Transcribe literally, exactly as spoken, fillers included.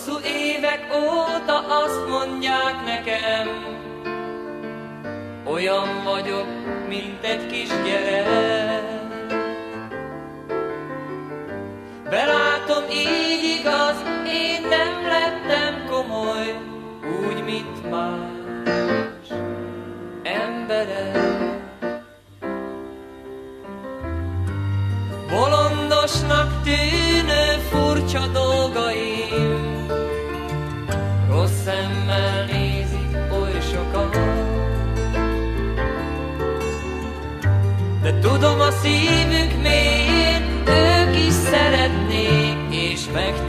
Hosszú évek óta azt mondják nekem, olyan vagyok, mint egy kisgyerek. Belátom, így igaz, én nem lettem komoly, úgy, mint más emberek. Bolondosnak tűnő furcsa dolgaim, rossz szemmel nézik oly sokan. De tudom, a szívük mélyén ők is szeretnék, és meg